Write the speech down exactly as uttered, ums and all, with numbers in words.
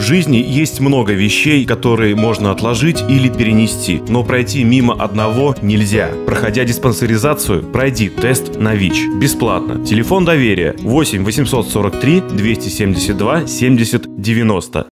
жизни есть много вещей, которые можно отложить или перенести, но пройти мимо одного нельзя. Проходя диспансеризацию, пройди тест на ВИЧ. Бесплатно. Телефон доверия восемь восемьсот сорок три двести семьдесят два семьдесят девяносто.